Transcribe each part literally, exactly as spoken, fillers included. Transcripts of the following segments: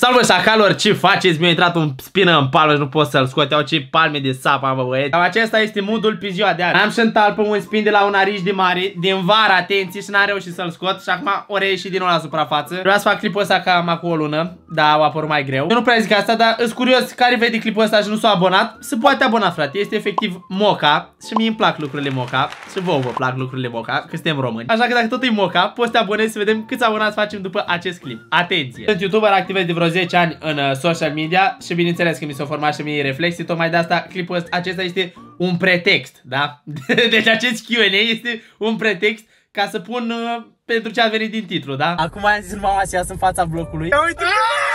Salve șacalor, ce faceți? Mi-a intrat un spină în palmă și nu pot să-l scot. Iau ce palme de sapă am, bă, băieți. Acesta este moodul pe ziua de azi. Am și în talpă un spin de la un ariș de mare din vară, atenție, și n-am reușit să-l scot. Și acum o reieși din nou la suprafață. Vreau să fac clipul ăsta cam acum o lună, dar au apărut mai greu. Eu nu prea zic asta, dar îs curios care vede clipul ăsta și nu s-a abonat. Se poate abona, frate. Este efectiv moca. Și mie îmi plac lucrurile moca. Și vouă vă plac lucrurile moca, că suntem români. Așa că dacă tot e moca, poți să te abonezi să vedem câți abonați facem după acest clip. Atenție! Sunt youtuber, activez de vreo zece ani în uh, social media și bineînțeles că mi s-au format și mie reflexii. Tocmai de asta clipul ăsta, acesta este un pretext, da? Deci acest Q and A este un pretext ca să pun uh, pentru ce a venit din titlu, da? Acum am zis mama să iasă în fața blocului. Uite!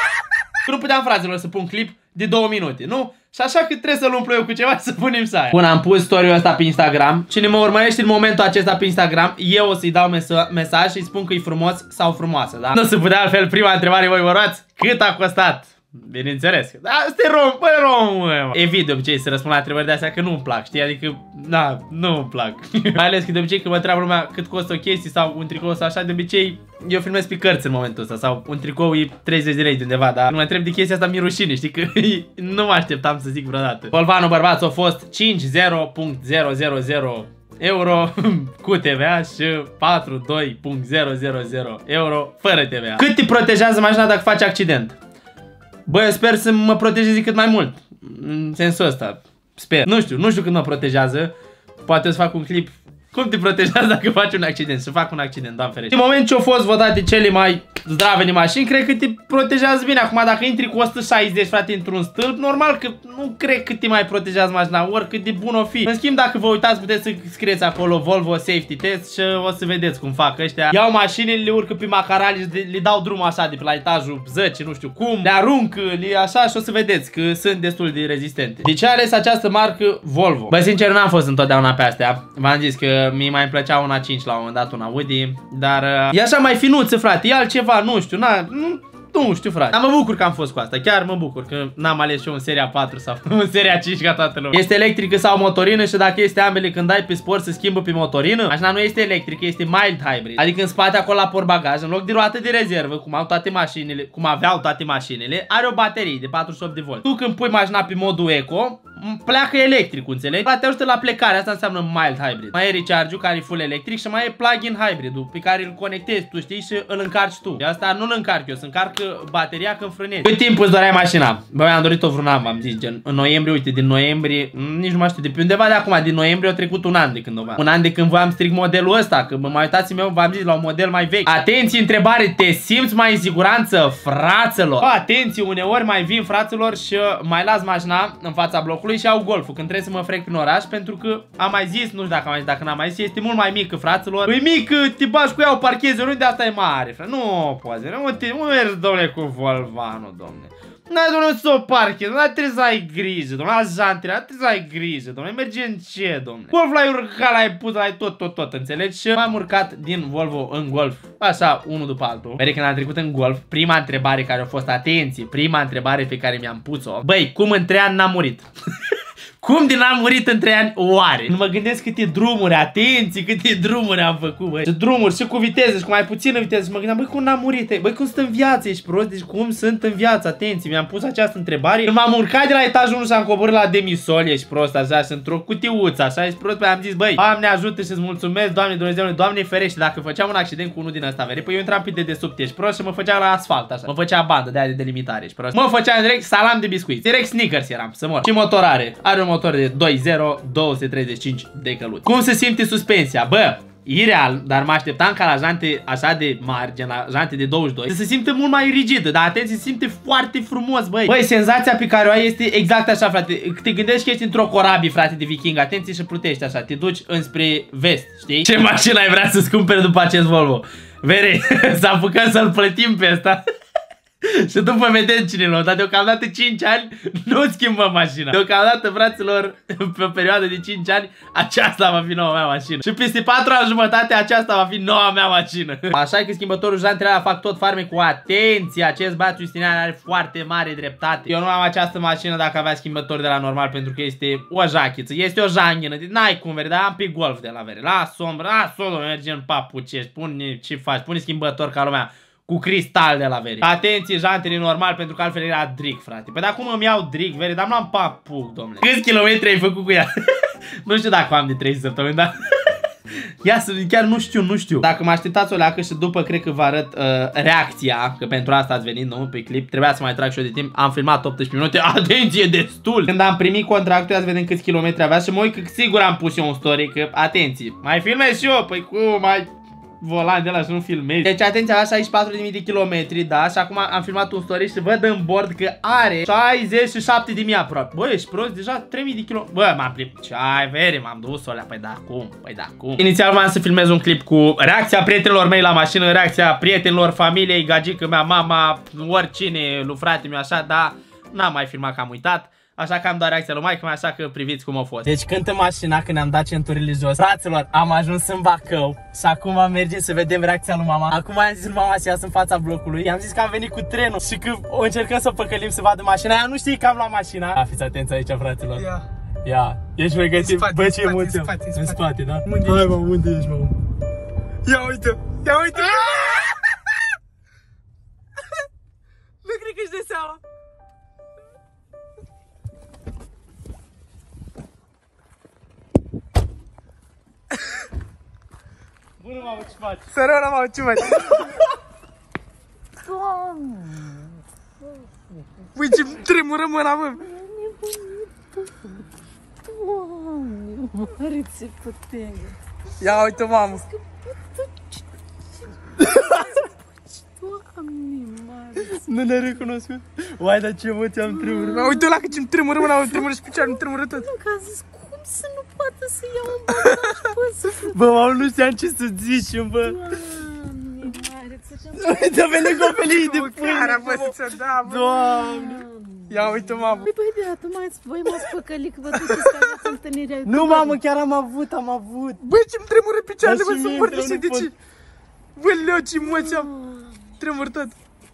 Nu puteam, fraților, să pun clip de două minute, nu? Și așa că trebuie să-l umplu eu cu ceva să punem să aia. Până am pus story-ul ăsta pe Instagram. Cine mă urmărește în momentul acesta pe Instagram, eu o să-i dau mes mesaj și îi spun că e frumos sau frumoasă, da? Nu se putea altfel. Prima întrebare, voi vă luați? Cât a costat? Bineînțeles. Da, asta e rom, bă, rom, bă. Evit de obicei să răspund la întrebări de astea că nu-mi plac, știi? Adică, da, nu-mi plac. Mai ales că de obicei când mă întreabă lumea cât costă o chestie sau un tricou sau așa, de obicei eu filmez pe cărți în momentul ăsta. Sau un tricou e treizeci de lei de undeva, dar nu mă întreb de chestia asta, mi-e rușine, știi? Că nu mă așteptam să zic vreodată. Polvanul bărbați a fost cinci zero zero zero zero euro cu T V A și patruzeci și doi zero zero zero euro fără T V A. Cât te protejează mașina dacă faci accident? Bă, eu sper să mă protejeze cât mai mult. În sensul ăsta. Sper. Nu știu, nu știu cât mă protejează. Poate o să fac un clip. Cum te protejează dacă faci un accident? Să fac un accident, Doamne ferește. În moment ce au fost votate cele mai zdrave de mașini, cred că te protejează bine. Acum dacă intri cu o sută șaizeci, frate, într-un stâlp, normal că nu cred că te mai protejează mașina, oricât de bun o fi. În schimb, dacă vă uitați, puteți să scrieți acolo Volvo Safety Test și o să vedeți cum fac ăștia. Iau mașinile, le urcă pe macarali, le dau drumul așa de pe la etajul zece, nu știu cum, le arunc, le așa și o să vedeți că sunt destul de rezistente. De ce a ales această marcă Volvo? Bă, sincer, n-am fost întotdeauna pe astea. V-am zis că mie mai plăcea una cinci la un moment dat, una Audi, dar uh, e așa mai finuță, frate, e altceva, nu știu, na, nu, nu știu, frate. Dar mă bucur că am fost cu asta, chiar mă bucur că n-am ales și eu un seria patru sau un seria cinci ca toată lumea. Este electrică sau motorină și dacă este ambele, când dai pe sport se schimbă pe motorină. Mașina nu este electrică, este mild hybrid. Adică în spate acolo la portbagaj, în loc de roată de rezervă, cum au toate mașinile, cum aveau toate mașinile, are o baterie de patruzeci și opt de volți. Tu când pui mașina pe modul eco, pleacă electric, înțelegi? Te ajută la plecare, asta înseamnă mild hybrid. Mai e recharge-ul care e full electric și mai e plug-in hybrid-ul pe care îl conectezi, tu știi, și îl încarci tu. De asta nu îl încarc eu, să încarcă bateria când frânezi. Cât timp îți doreai mașina? Bă, mi-am dorit-o vreun an, v-am zis, gen, în noiembrie, uite, din noiembrie, nici nu mai știu, de pe undeva de acum, din noiembrie a trecut un an de când o v-am. Un an de când v-am strict modelul ăsta, că mă mai uitați-mi eu, v-am zis, la un model mai vechi. Atenție, întrebare, te simți mai în siguranță, fraților? Bă, atenție, uneori mai vin, fraților, și mai las mașina în fața blocului și iau Golful când trebuie să mă frec prin oraș, pentru că am mai zis, nu știu dacă am mai zis, dacă n-am mai zis, este mult mai mică, fraților. E mică, te bagi cu ea, o parchezi, nu de asta e mare, frate. Nu poți, nu te mergi, domnule, cu Volvanul, domnule. N-ai, domnule, să o parchezi, nu trebuie să ai grijă, domnule, la jantele, nu trebuie să ai grijă, domnule, merge în ce, domnule. Golf l-ai urcat, l-ai pus, l-ai tot, tot, tot, înțelegi? Și m-am urcat din Volvo în Golf, așa, unul după altul. Băi, când am trecut în Golf, prima întrebare care a fost, atenție, prima întrebare pe care mi-am pus-o, băi, cum în trei ani n-am murit? Cum din am murit în trei ani? Oare? Nu mă gândesc câte drumuri, atenție, câte drumuri am făcut, băi. Și drumuri și cu viteză și cu mai puțină viteză. Și mă gândeam, băi, cum n-am murit? Băi, cum sunt în viață? Ești prost? Deci cum sunt în viață? Atenție, mi-am pus această întrebare. Când m-am urcat de la etajul unu și am coborât la demisol, ești prost, așa, și într-o cutiuță, așa, ești prost. Păi am zis, băi, Doamne ajută și îți mulțumesc, Doamne Dumnezeule, Doamne ferește. Dacă făceam un accident cu unul din ăsta, veri, păi eu intram pe dedesubt, ești prost, și mă făcea la asfalt, așa. Mă făcea bandă de aia de delimitare, ești prost. Mă făcea direct salam de biscuiți. Direct Snickers eram, să mor. Și motor are? Are un motor de doi zero, două sute treizeci și cinci de căluți. Cum se simte suspensia? Bă, ireal, dar mă așteptam ca la jante așa de mari, gen la jante de douăzeci și doi, să se simte mult mai rigidă, dar atenție, se simte foarte frumos, băi. Băi, senzația pe care o ai este exact așa, frate. Te gândești că ești într-o corabie, frate, de viking, atenție, și plutești așa, te duci înspre vest, știi? Ce mașină ai vrea să-ți cumperi după acest Volvo? Vere, să apucăm să-l plătim pe ăsta. Și după vedem cine l-a, dar deocamdată cinci ani nu schimbăm mașina. Deocamdată, fraților, pe o perioadă de cinci ani, aceasta va fi noua mea mașină. Și peste patru ani jumătate, aceasta va fi noua mea mașină. Așa că schimbătorul jantele alea fac tot farme cu atenție. Acest băiat Justinian are foarte mare dreptate. Eu nu am această mașină dacă avea schimbător de la normal, pentru că este o jachiță, este o janghină. N-ai cum, veri, dar am pe Golf de la vere. La sombră, la solo, merge în papucești, pune ce faci, pune schimbător ca lumea. cu cristal de la Veri. Atenție, jantele normal, pentru că altfel era Dric, frate. Păi de acum îmi iau Dric, Veri, dar nu am papuc, domnule. Câți kilometri ai făcut cu ea? Nu știu dacă am de trei săptămâni, dar... Ia să, chiar nu știu, nu știu. Dacă mă așteptați o leacă și după cred că vă arăt uh, reacția, că pentru asta ați venit, nu, pe clip. Trebuia să mai trag și eu de timp. Am filmat optsprezece minute, atenție, destul. Când am primit contractul, ia să vedem câți kilometri avea și mă uit că sigur am pus eu un story, că atenție, mai filmez și eu, păi cum, mai... volan de la și nu filmezi. Deci atenție, avea șaizeci și patru de mii de kilometri, da, și acum am filmat un story și văd în bord că are șaizeci și șapte de mii aproape. Bă, ești prost, deja trei mii de kilometri. Bă, m-am plimbat. Ce ai, Veri, m-am dus-o alea, păi da, cum, păi da, cum. Inițial v-am să filmez un clip cu reacția prietenilor mei la mașină, reacția prietenilor, familiei, gagică mea, mama, oricine, lui frate meu, așa, dar n-am mai filmat că am uitat. Așa că am doar reacția lui maică-mea, așa că priviți cum a fost. Deci cântă mașina când am dat centurile jos. Fraților, am ajuns în Bacău și acum mergem să vedem reacția lui mama. Acum am zis lui mama să iasă în fața blocului. I-am zis că am venit cu trenul și că o încercăm să o păcălim să vadă mașina. Ea nu știe că am luat mașina. A, fiți atenți aici, fraților. Ia. Ia. Ești pregătit? Bă, ce emoție. În spate, în spate, în spate, da? Unde Hai, mă, unde ești, mă? Ia uite. Ia uite. Nu cred că își dă seama. Bună, mamă, ce faci? Sărăna, mamă, ce faci? Ui, ce tremură mâna, mă! Doamne, mare ce putere! Ia uite, mamă! Doamne, mare! Nu ne-a recunoscut? Uai, dar ce emoție am tremurat! Uite ăla că ce-mi tremură mâna, îmi tremură și picioarele, îmi tremură tot! Nu, că a zis, cum să nu poată să iau un bagaj, bă, să... Bă, mamă, nu știam ce să zici, bă! Doamne, mare, ți-am... Uite, a venit copelie de pâine, bă, să-ți-o da, bă! Doamne! Ia uite, mamă! Păi, băi, beată, voi m-ați păcălit că vă duceți că aveți întâlnirea. Nu, mamă, chiar am avut, am avut! Băi, ce-mi tremură picioarele, bă, și sunt mie foarte îmi și de tremură, ce? Bă, leu, ce emoție am! Tremur tot!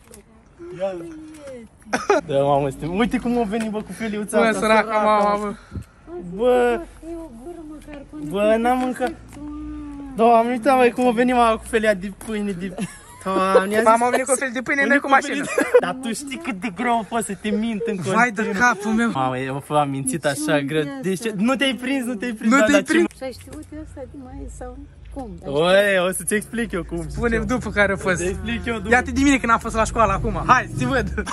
Da, mamă, suntem... Uite cum a venit, bă, cu feliuța Bă, asta, săraca, mama, bă! Bă, bă, n-am mâncat. Doamne, uite, măi, cum a venit mama cu felia de pâine de... Doamne, Mama a venit cu o fel de pâine, noi cu mașină. Dar tu știi cât de greu a fost să te mint în continuu. Vai de capul meu. Mamă, eu am mințit așa greu. Deci, nu te-ai prins, nu te-ai prins. Nu te-ai prins. Și ai știut asta de mai sau cum? Oi, o să-ți explic eu cum. Spune-mi după care a fost. Să explic eu după. Ia-te de mine când am fost la școală acum. Hai, ți văd.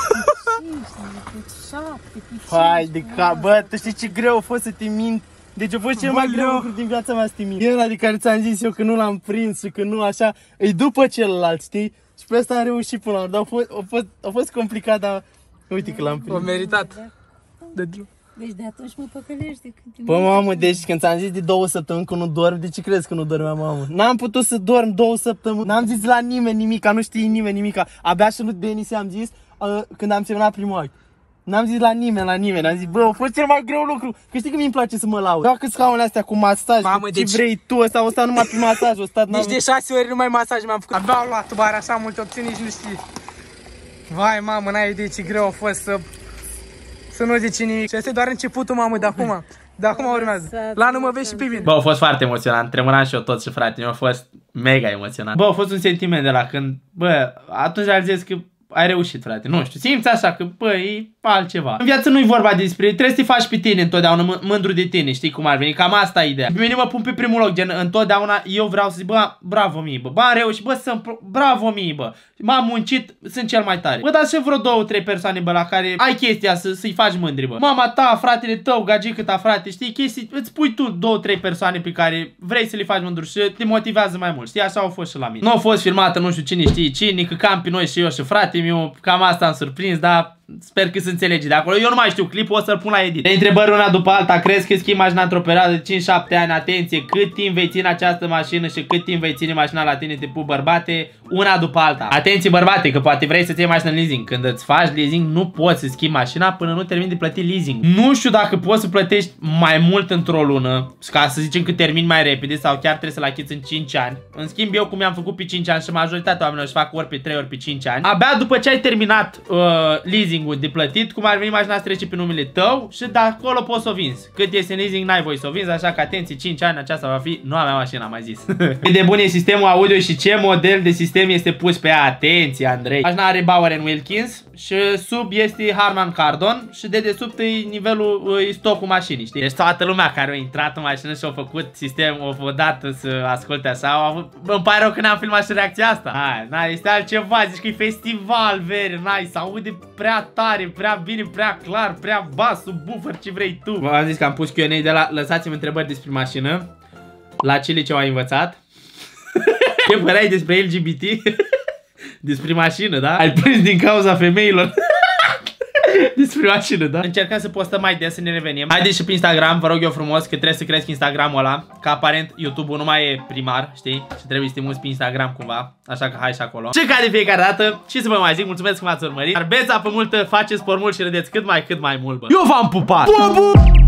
Hai de cap, bă, tu știi ce greu a fost să te mint? Deci a fost cel mai greu lucru din viața mea să te mint. E ăla de care ți-am zis eu că nu l-am prins și că nu așa, e după celălalt, știi? Și pe asta am reușit până la urmă, dar a fost, a fost, a fost complicat, dar uite că l-am prins. O meritat. De drum. Deci de atunci mă păcălești de când te... Bă, mamă, deci când ți-am zis de două săptămâni că nu dorm, de ce crezi că nu dormeam, mamă? N-am putut să dorm două săptămâni, n-am zis la nimeni nimica, nu știe nimeni nimica. Abia și lui Denis am zis uh, când am semnat primul act. N-am zis la nimeni, la nimeni, am zis, bă, a fost cel mai greu lucru, că știi că mi-mi place să mă laud. Dacă scaunele astea cu masaj, Mamă, ce deci... vrei tu, ăsta, o stat numai pe masaj, o stat... Nici de șase ori numai masaj mi-am făcut. Abia am luat bare așa multe opțiuni, nici nu știi. Vai, mamă, n-ai idee ce greu a fost să... Să nu zici nimic. Și asta e doar începutul, mamă, de acum. De acum urmează. La nu mă vezi și pe mine. Bă, a fost foarte emoționant, tremuram și eu tot și frate, mi-a fost mega emoționant. Bă, a fost un sentiment de la când, bă, atunci realizez că ai reușit, frate, nu știu, simți așa că, bă, e altceva. În viață nu-i vorba despre, trebuie să te faci pe tine întotdeauna, mândru de tine, știi cum ar veni, cam asta e ideea. Pe mine mă pun pe primul loc, gen, întotdeauna eu vreau să zic, bă, bravo mie, bă, bă, am reușit, bă, sunt, bravo mie, bă, m-am muncit, sunt cel mai tare. Bă, dar și vreo două, trei persoane, bă, la care ai chestia să, să-i faci mândri, bă. Mama ta, fratele tău, gagică ta, frate, știi, chestii, îți pui tu două, trei persoane pe care vrei să le faci mândru și te motivează mai mult, știi, așa au fost și la mine. Nu a fost filmată, nu știu cine știe cine, că cam pe noi și eu și frate meu, cam asta am surprins, dar sper că se înțelege de acolo. Eu nu mai știu clipul, o să-l pun la edit. De întrebări una după alta, crezi că schimbi mașina într-o perioadă de cinci șapte ani? Atenție, cât timp vei ține această mașină și cât timp vei ține mașina la tine, te pup, bărbate, una după alta. Atenție, bărbate, că poate vrei să-ți iei mașina în leasing. Când îți faci leasing, nu poți să schimbi mașina până nu termini de plătit leasing. Nu știu dacă poți să plătești mai mult într-o lună, ca să zicem că termini mai repede sau chiar trebuie să-l achizi în cinci ani. În schimb, eu cum i-am făcut pe cinci ani și majoritatea oamenilor își fac ori pe trei ori pe cinci ani, abia după ce ai terminat uh, leasing easing-ul de plătit, cum ar veni mașina să trece pe numele tău și de acolo poți să o vinzi. Cât este în easing, n-ai voie să o vinzi, așa că atenție, cinci ani aceasta va fi noua mea mașină, am mai zis. Cât de bun e sistemul audio și ce model de sistem este pus pe ea, atenție, Andrei. Mașina are Bauer and Wilkins și sub este Harman Kardon și de desubt e nivelul, e stocul mașinii, știi? Deci toată lumea care a intrat în mașină și a făcut sistem, o dată să asculte așa, au avut... Îmi pare rău că n-am filmat și reacția asta. Hai, na, este altceva, zici că e festival, very nice, se aude prea tare, prea bine, prea clar, prea bas, sub buffer, ce vrei tu. V-am zis că am pus Q and A de la, lăsați-mi întrebări despre mașină, la ce liceu ai învățat, ce păreai despre L G B T, despre mașină, da? Ai prins din cauza femeilor. Despre mașină, da? Încercăm să postăm mai des, să ne revenim. Haideți și pe Instagram, vă rog eu frumos, că trebuie să cresc Instagramul ăla. Că aparent YouTube-ul nu mai e primar, știi? Și trebuie să te muți pe Instagram cumva. Așa că hai și acolo. Și ca de fiecare dată, și să vă mai zic, mulțumesc că m-ați urmărit. Dar beți apă multă, faceți sport mult și râdeți cât mai, cât mai mult, bă. Eu v-am pupat! Bu, bu!